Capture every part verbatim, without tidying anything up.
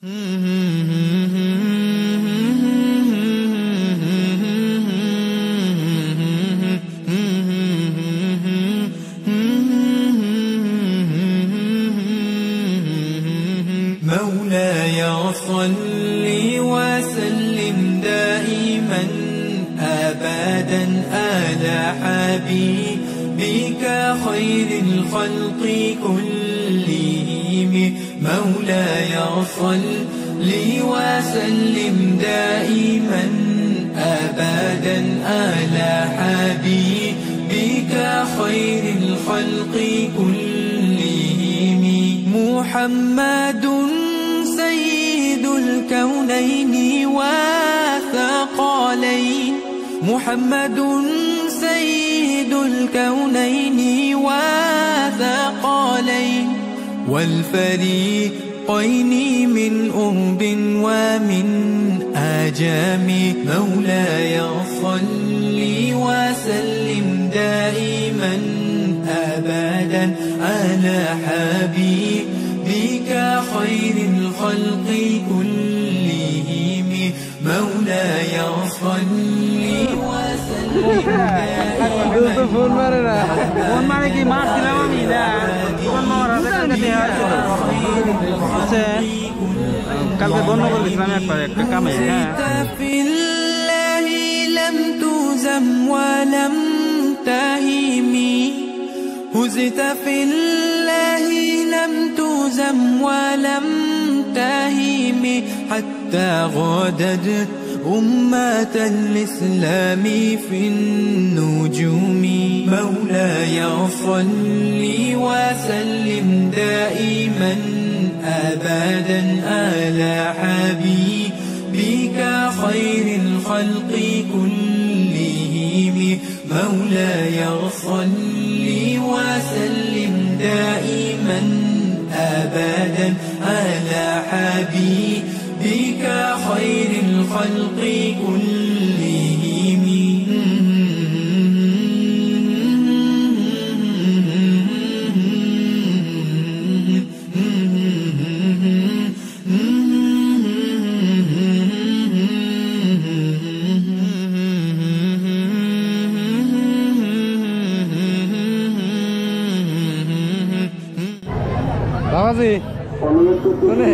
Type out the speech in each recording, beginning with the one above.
مولاي صل وسلم دائما أبدا على حبيبك خير الخلق كلهم. مولاي صل وسلم دائما أبدا على حبيبك خير الخلق كلهم. محمد سيد الكونين والثقلين. محمد سيد الكونين والثقلين والفريقين من أرب ومن آجام. مولاي صل وسلم دائما أبدا على حبيبك خير الخلق كلهم. مولاي صل وسلم في الله لم تزم ولم تهمي. هزت في الله لم تزم ولم تهم حتى غادت أمة الإسلام في النجوم. مولاي صل وسلم دائما أبدا على حبيبك خير الخلق كلهم. مولاي صل وسلم دائما أبدا على حبيبك خير الخلق كلهم. Babazi, boleh?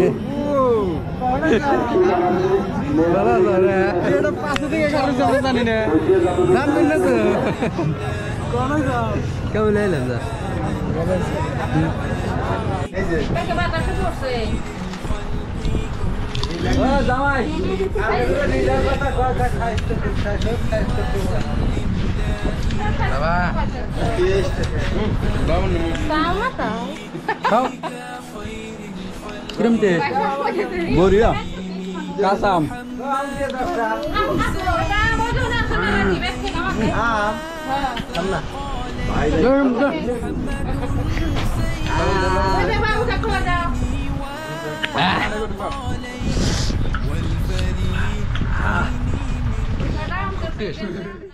Balas ada. Ada pas itu yang harus jalan sana ni. Dan mana tu? Kau mana? Kau boleh lah. Pakai bata sebut sih. Oh, damai. Apa? Sama tau. Kau? Kirim deh. Boria. Kasam. Ah. Kamna. Kirim deh. Ah.